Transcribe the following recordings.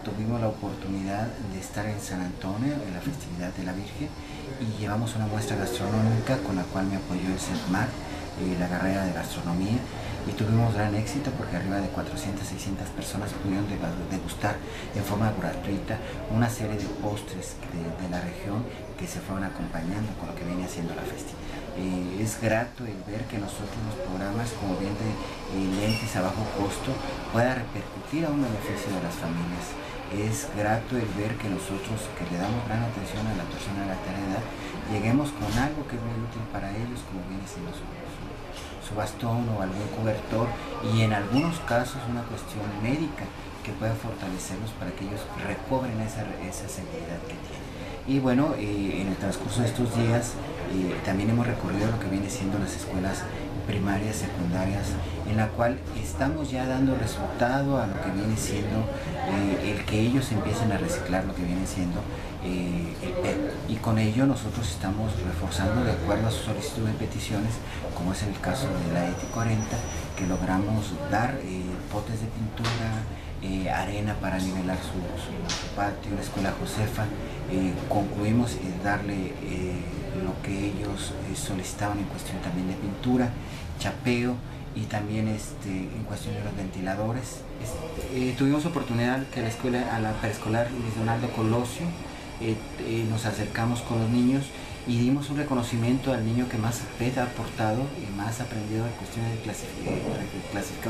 tuvimos la oportunidad de estar en San Antonio en la festividad de la Virgen y llevamos una muestra gastronómica con la cual me apoyó el CENTMAR, la carrera de gastronomía, y tuvimos gran éxito porque arriba de 400-600 personas pudieron degustar en forma gratuita una serie de postres de la región que se fueron acompañando con lo que viene haciendo la festividad. Es grato el ver que nosotros los programas como bien de lentes a bajo costo pueda repercutir a un beneficio de las familias. Es grato el ver que nosotros, que le damos gran atención a la persona de la tercera edad, lleguemos con algo que es muy útil para ellos, como viene siendo su bastón o algún cobertor, y en algunos casos una cuestión médica que pueda fortalecerlos para que ellos recobren esa seguridad que tienen. Y bueno, en el transcurso de estos días también hemos recorrido lo que viene siendo las escuelas primarias, secundarias, en la cual estamos ya dando resultado a lo que viene siendo el que ellos empiecen a reciclar lo que viene siendo el PET. Y con ello nosotros estamos reforzando de acuerdo a su solicitud de peticiones, como es el caso de la ETI 40, que logramos dar potes de pintura, arena para nivelar su patio, la escuela Josefa. Concluimos darle lo que ellos solicitaban en cuestión también de pintura, chapeo y también en cuestión de los ventiladores. Tuvimos oportunidad que a la preescolar Luis Donaldo Colosio nos acercamos con los niños y dimos un reconocimiento al niño que más PET ha aportado y más ha aprendido en cuestiones de clasificado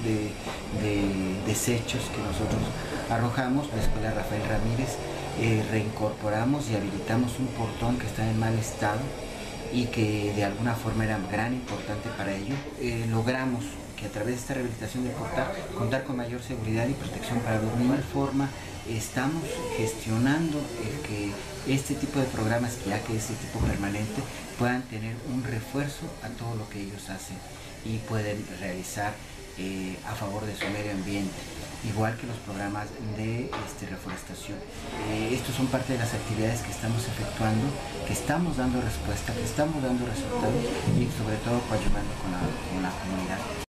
de desechos que nosotros arrojamos. La escuela Rafael Ramírez reincorporamos y habilitamos un portón que está en mal estado y que de alguna forma era gran importante para ello. Logramos que a través de esta rehabilitación de contar con mayor seguridad y protección para los niños. De igual forma estamos gestionando el que este tipo de programas, ya que es de tipo permanente, puedan tener un refuerzo a todo lo que ellos hacen y pueden realizar a favor de su medio ambiente, igual que los programas de reforestación. Estos son parte de las actividades que estamos efectuando, que estamos dando respuesta, que estamos dando resultados y sobre todo coadyuvando con la comunidad.